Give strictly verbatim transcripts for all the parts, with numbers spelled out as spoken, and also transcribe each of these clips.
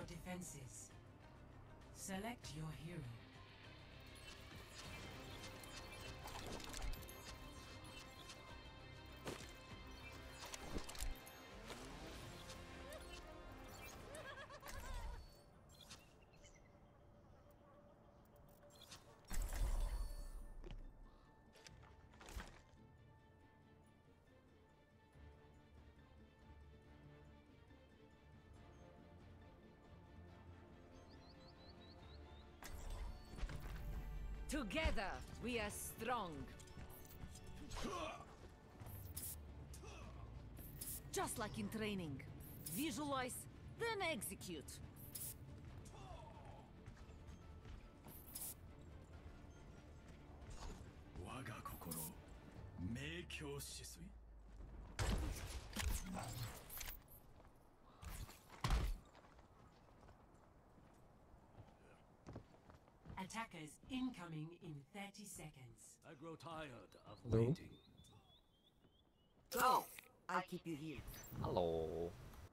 your defenses. Select your hero. Together, we are strong. Just like in training. Visualize, then execute. Waga kokoro, meikyou shisui. Attackers incoming in thirty seconds. I grow tired of Hello? waiting. Go! I'll keep you healed. Hello.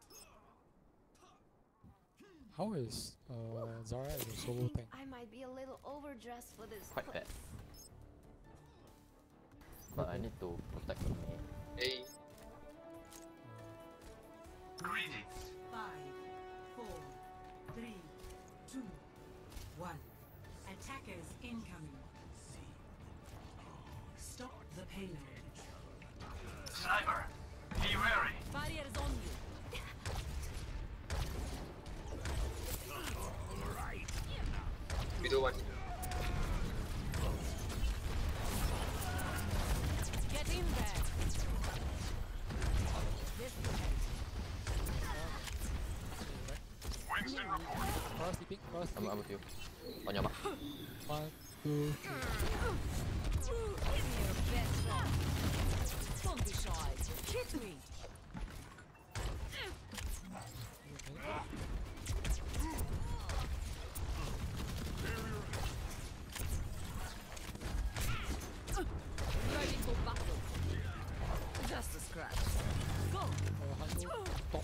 How is uh, Zara as a solo tank? I might be a little overdressed for this Quite bad. place. But I need to protect the main. Hey, Greetings. Five, four, three, two, one. Attackers incoming. Stop the payload. Sniper, be wary. Barriers on you. middle one. Get in there. This way. Winston report. Cross sleeping, cross I'm, I'm sleeping. with you. On your mark. One, two, three. Give me your best shot. Don't be shy. Hit me. Ready for battle. Just a scratch. Go. Uh, Hanzo, top.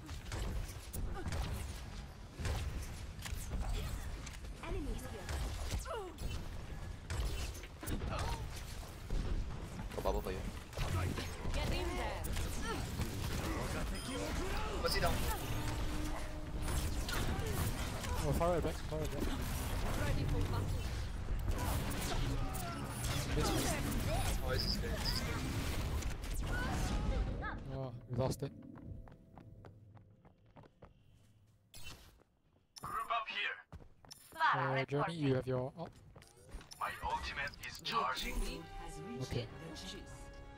Enemies here. Got bubble for you. Get in there. What's it down? Oh, far right back, far right back. Ready for battle. This one. Oh, this is good. This is good. Oh, we lost it. Group up here. Uh, Journey, you have your up. My ultimate is Your charging. team has reached Okay. the cheese.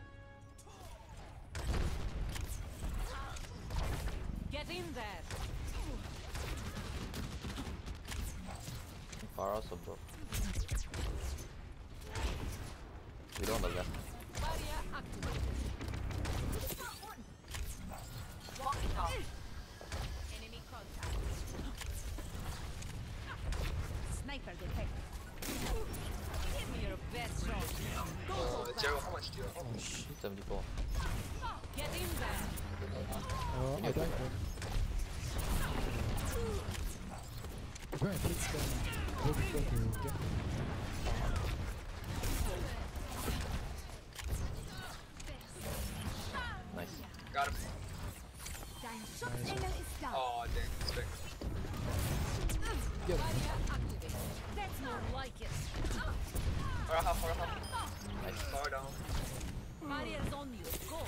Get in there. Far also broke. We don't on the left. Barrier activated. Walk it off. Enemy contact. Sniper detected. Give me your best shot. Go Uh, for Gerald, fast. how much do you have? Oh shit. seventy-four. Get in there. Uh, I died there. I'm going to take scan now. Go before to get me. Nice. Got him. Dein Schutzengel ist da. Oh, dang. It's back. Get him. Barrier activated. That's more like it. Far half, far half. Nice. Far down. Barriers on you. Go.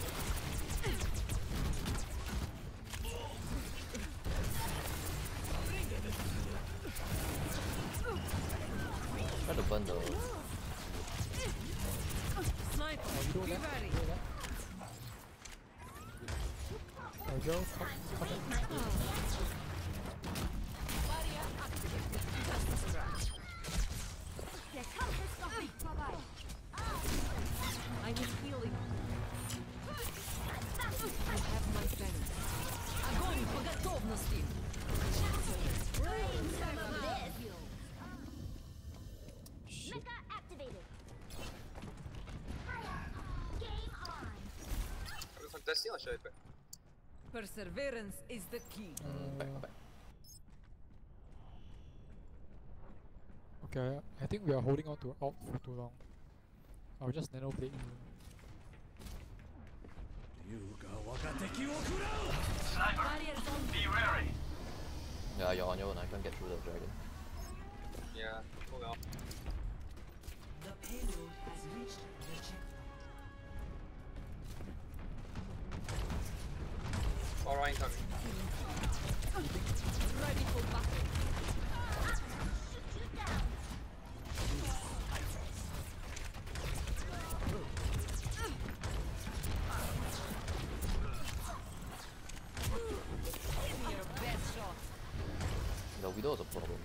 Try to burn the. Sniper. Oh, you don't Be left. ready. You don't left. Oh, Joe, come, come in. Barrier activated. Just a scratch. Der Kampf ist noch nicht vorbei. I need healing. I have my friend. Огонь по готовности. Shit. Mecha activated. Game on. Are we contesting or should I back? Perseverance is the key. Back, back. Okay, I think we are holding on to alt for too long. I'll just nano blade you. Sniper, be wary. Yeah, you're on your own. I can't get through the dragon. Yeah, oh well. The payload has reached the checkpoint. Alright, coming. Ready for battle. Give me your best shot. The Widow's a problem.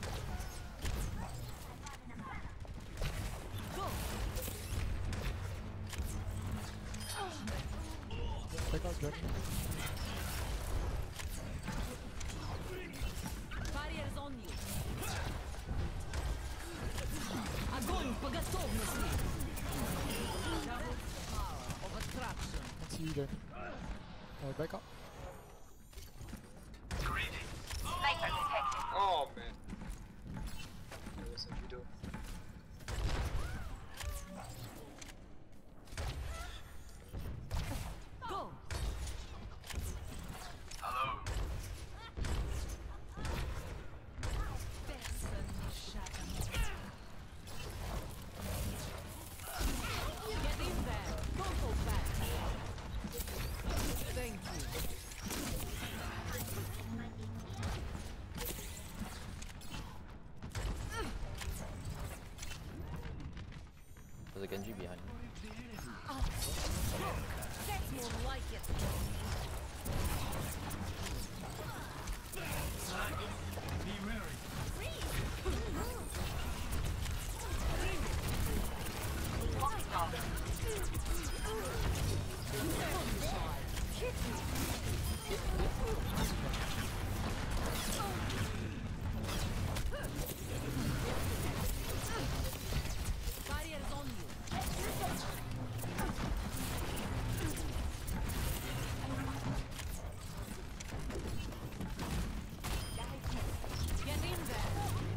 Check out dragon. Barriers on you. Огонь по готовности. Double power of attraction. Let's see you there. Uh, back up. Greeting. Oh man. There was a video. Go. Hello. Get in there. Don't hold back. Thank you. There's a Genji behind me. That's more like it. Be wary. Barriers on you. Get in there.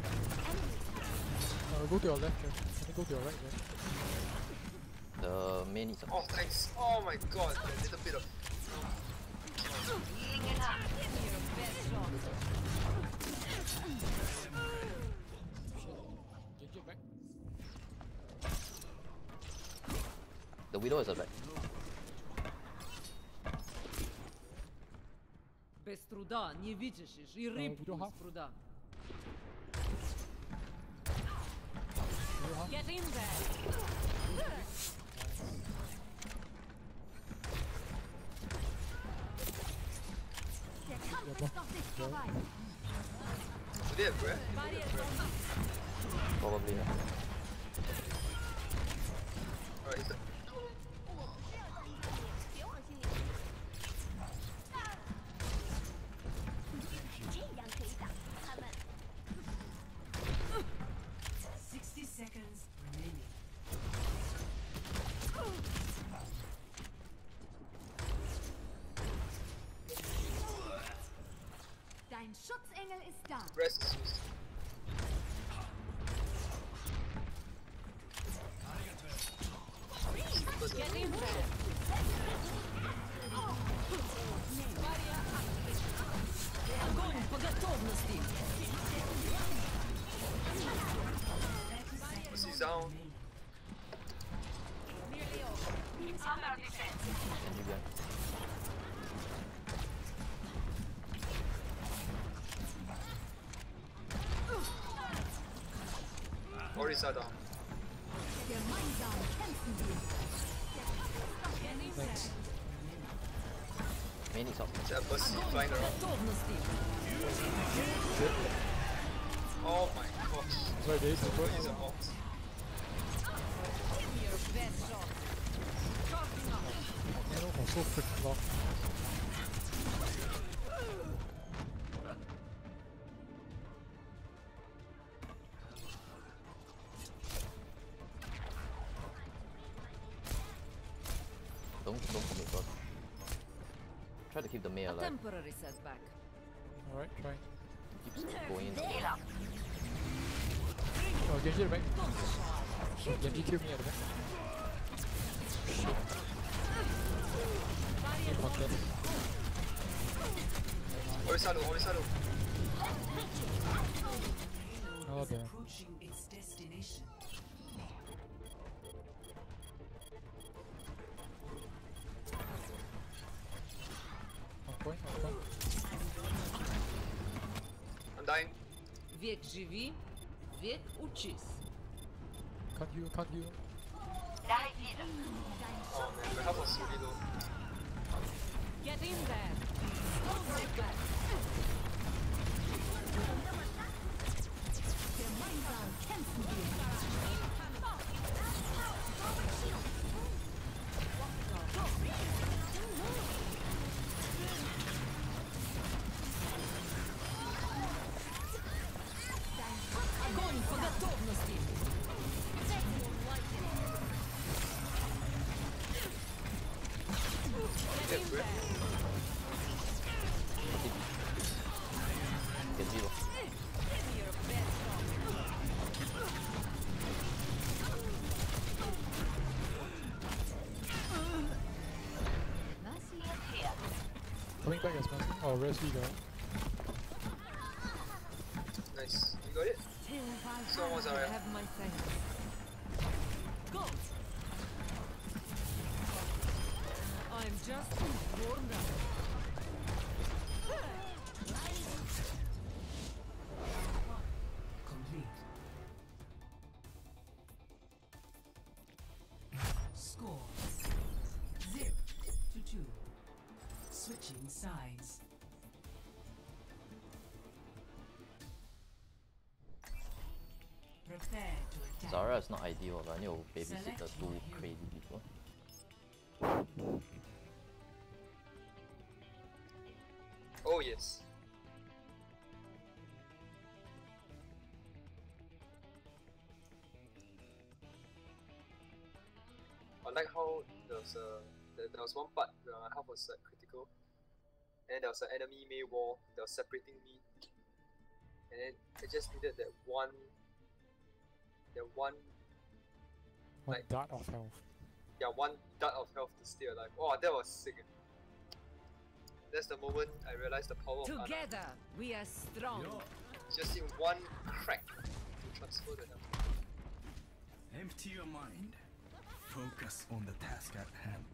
Uh, go to your left, Jack. And then go to your right, Jack. The main is Oh thanks. Oh my god, a little bit of Give me your best shot. Genji back. the Widow is a back. Без труда не вычешешь и рыбку Widow из half. пруда. Widow half. Get in there. Der Kampf Ja, ist mach. noch nicht Ja. vorbei. Do they have breath? Barriers on you. Probably not. Alright, is that 别往心里去。这样可以打服他们。 Sixty seconds remaining. Dein Schutzengel ist da. breath is used? Get in there. Барьер activated. Огонь по готовности. She's down. Nearly over. Genji behind. Orisa down. Gemeinsam kämpfen wir. Get in there. Thanks. Main is up. Is that Bussy Огонь flying по around? готовности. Oh my gosh. Sorry, there is a What bird. is a ult? Give me your best shot. Charging up. Nano for so freaking long. Don't don't commit first. Try to keep the Mei A alive. temporary setback. Alright, try. Keeps going in. Go Oh, Genji at the back. Genji killed me at the back. Shit. Good content. Orisado, Orisado. Oh, damn. Approaching its destination. On point, on point. I'm dying. Век живи, век учись. Can't heal, can't heal. Oh man, my health was really low. Get in there. Hold it back. Gemeinsam kämpfen wir. Огонь по готовности. Get in there. Genji loh. Give me your best shot. Mercy is here. Coming back as master. Oh, rest we go. Nice. You got it? So almost I alright. have my thanks. Go. I'm just warmed up. Complete. Score zero to two. Switching sides. Prepare to attack. Zarya is not ideal, but I need to babysit the two crazy people. Oh yes. I like how there was a there, there was one part where my health was like critical, and there was an enemy Mei wall that was separating me, and then I just needed that one, that one, One Like- dart of health. yeah, one dart of health to stay alive. Oh, that was sick. That's the moment I realized the power of Ana. Together, we are strong. Just in one crack to transfer the health. Empty your mind. Focus on the task at hand.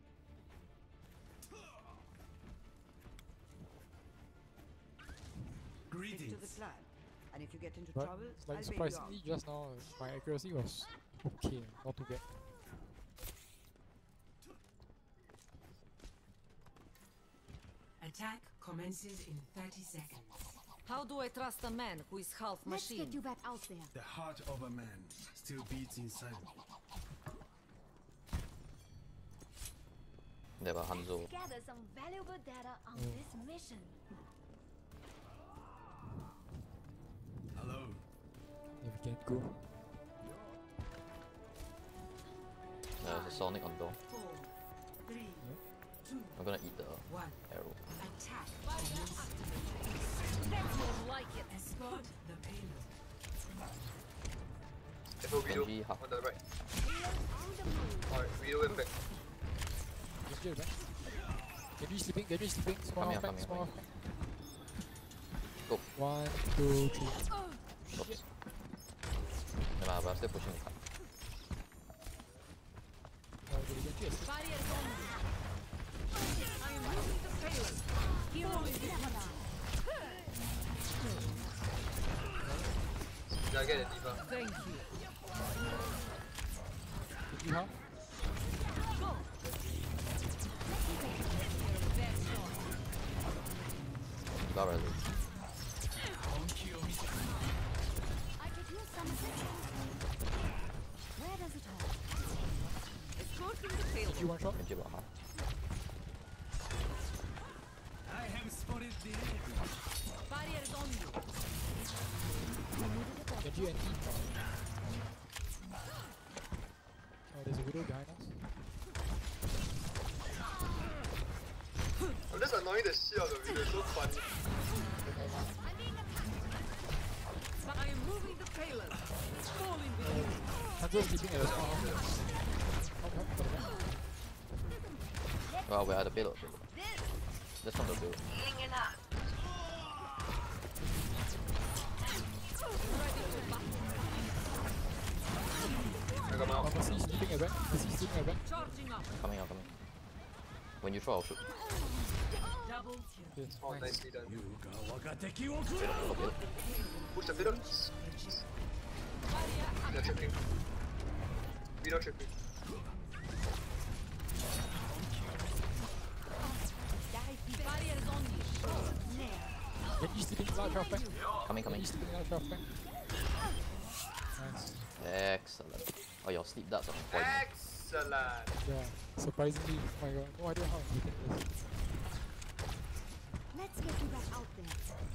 To the Greetings. clan. And if you get into But trouble, like I'll bail you out. surprisingly, just now my accuracy was okay, not too bad. Attack commences in thirty seconds. How do I trust a man who is half Let's get machine? you back out there. The heart of a man still beats inside me. There were Hanzo. Gather some valuable data on Mm. this mission. Hello. If we can go. There's a Sonic on door. Four, three, two, I'm gonna eat the one. arrow. Attack. That's more like it. Escort the payload. If a Widow Genji hub. on the right. On the move. Alright, Widow went back. Genji at the back. Genji sleeping, Genji sleeping. Small Come half here, back, come small here, half back. Go. One, two, three. Oops. Never mind, but I'm still pushing the card. Uh, did he Genji assist? Barriers on me. I am moving the payload. Hero is behind. Did I get a diva? Thank you. Genji half. Go. Your best shot. Got ready. I could use some assistance. Where does it hurt? Escorting the payload. Genji one shot. Genji about half. I have spotted the enemy. Barriers on you. Genji and E. Oh, there's a Widow behind us. I'm just annoying the shit out of the Widow, it's so funny. I am moving the payload. Hanzo's sleeping at the spawn. Help, help, for the back. Well, we had a payload. payload. That's not the payload. I got my Oh, out. Mercy sleeping at back. Mercy sleeping at back. Charging up. Coming out, coming. When you throw, I'll shoot. Double kill. Yes, Oh, nice. nicely done. Payload, payload, payload. Push the middle. They're tripping. We don't tripping. Barrier is on you. Genji sleeping large half back. Coming, coming. Genji sleeping large half back. Nice. Excellent. Oh, your sleep darts are on point. Excellent. Yeah, surprisingly, oh my god, no idea how I'm hitting this. Let's get you back out there.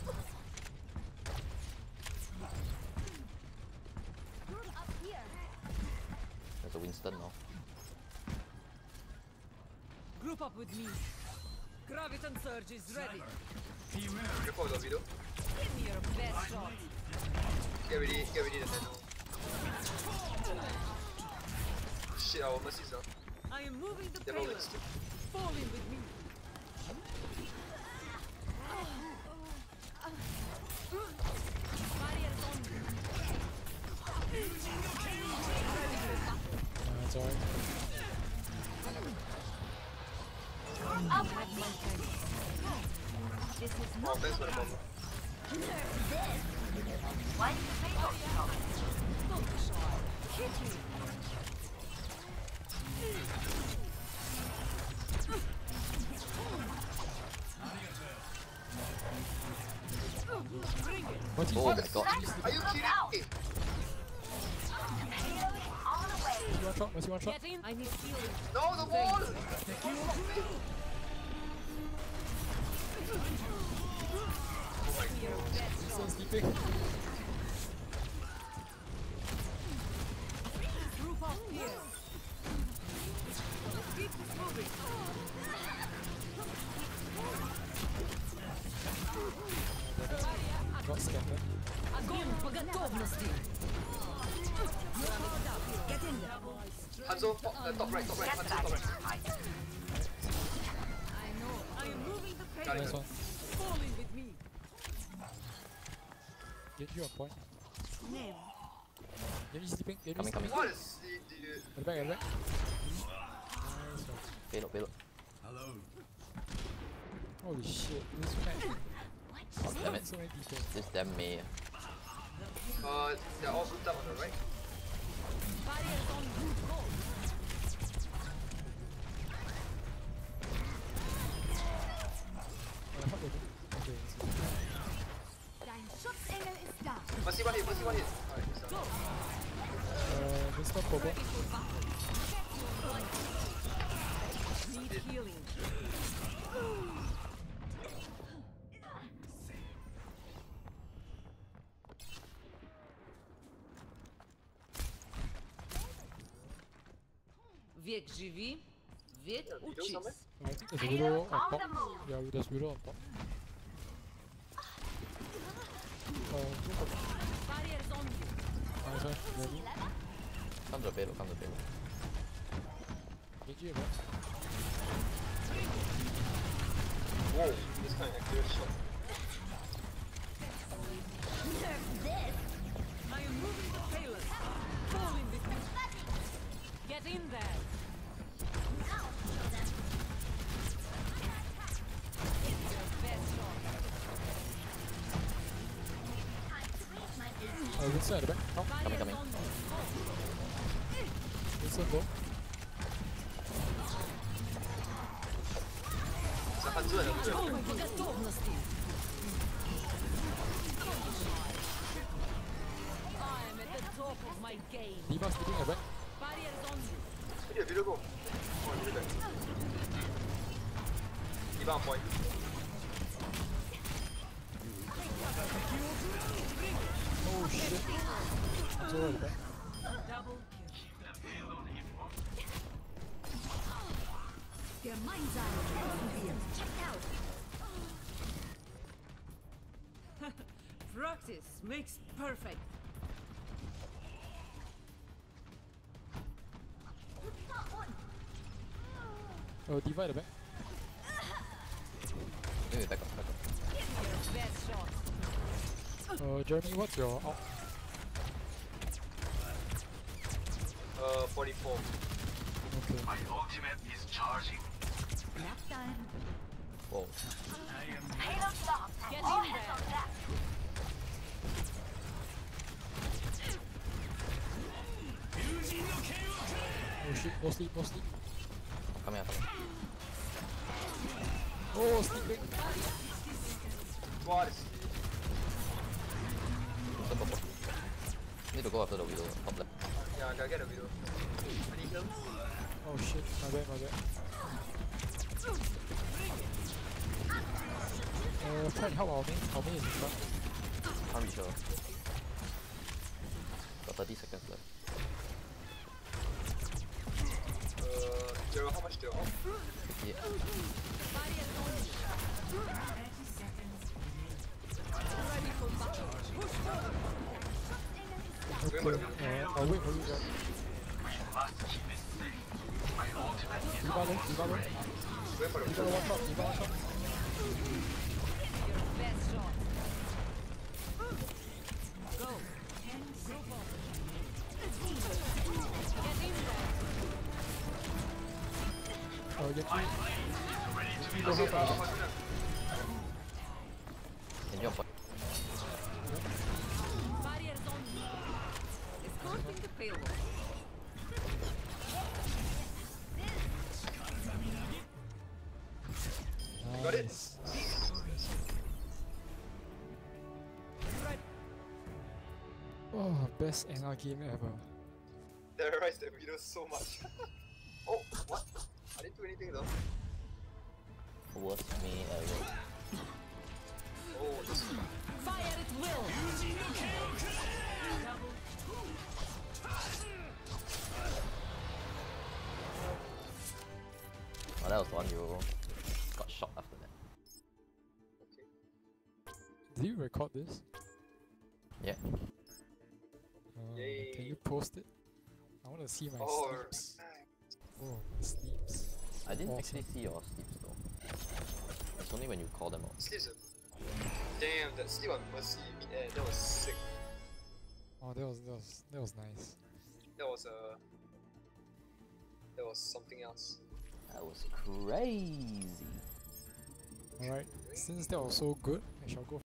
Group up here. There's a Winston now. Group up with me. Graviton surge is ready. Careful with the video. Give me your best shot. Get ready, get ready the nano. Shit, our mercies now. I am moving the They're payload. moving still. Fall in with me. Barrier is on you. Uh, it's alright. This is Oh, not thanks for the bomb. Don't be shy. Hit me. What's he Oh doing? my god. Are you kidding me? Mercy one shot, Mercy one shot. Get in. I need healing. No, the wall! Winston sleeping. Group up here. Keep this moving. Got scattered. Огонь по готовности. Get in there. Hanzo, top, uh, top right, top right, Hanzo, top right. I know. I am moving the Got it. Nice payload. one. Fall in with me. Get you on point. Genji sleeping. Genji Coming, sleeping. coming. What a sleep, dude. At the back, at the back. Nice one. Payload, payload. Hello. Holy shit, this match. Oh, damn it. So many people. This damn Mei. Uh, they're all grouped up on the right. Barrier is on you. Go. Uh, how about it? Okay, let's see. Dein Schutzengel ist da. Mercy one hit, mercy one hit. Alright, he's done. Uh, Winston Popo. Need healing. Век живи, век Yeah, video учись. somewhere? I think there's a widow on top. Yeah, there's widow on top. Uh, Barrier is on you. nice one. Ready? Come to the payload, come to the payload. Genji at back. Whoa, this kind of accurate shot. I am moving the payload. Fall in with me. Get in there. Your best shot. Uh, Winston at the back. Come. Barrier coming. is on you. Winston go. It's a Hanzo and a Hanzo. Огонь по готовности. I am at the top of my game. D.Va sleeping at back. Barrier is on you. Video, video go. Oh, video back. D.Va on point. Oh shit. Hanzo at the back. Double kill. Gemeinsam kämpfen wir. Check out. Practice makes perfect. Oh, divide the back. Maybe back up, back up. Give me your best shot. Uh, Jeremy, what's your out? Uh, forty-four. Okay. My ultimate is charging. Nap time. Whoa. Get in there. Oh shit, no sleep, no sleep. Come here, come here. Oh, sleeping. What is Stop, stop, stop. Need to go after the widow, top left. Yeah, I gotta get a video. Any heals? Oh shit, my bad, my bad. Uh, try and help our main. Our main is in front. Can't reach her. Got thirty seconds left. Uh, Zero, how much do you off? Yeah. Barrier on. thirty seconds Ready for battle. Push forward. Okay, uh, I'll wait for you guys. Must keep it safe. My ultimate is Diva low, Diva low. Wait for the Diva one shot, Diva one shot. Your best shot. Go. Group up. Get in there. Oh, get my you. blade is ready to be Go help delivered. out. Can you fight? Barriers on me. Escorting the payload. Got it? Nice. Right. Oh, best N R game ever. Terrorize the video so much. Oh, what? I didn't do anything though. Worst me ever. Oh, this Fire at will. Oh, that was the one you got shot after that. okay. Did you record this? Yeah. Uh, Yay. can you post it? I want to see my Oh, sleeps. Oh, my sleeps. I didn't Awesome. actually see your sleeps though. It's only when you call them out. Sleeps. Damn, that sleep on Mercy mid-air, that was sick. Oh, that was that was that was nice. That was uh, that was something else. That was crazy. Alright, since that was so good, I shall go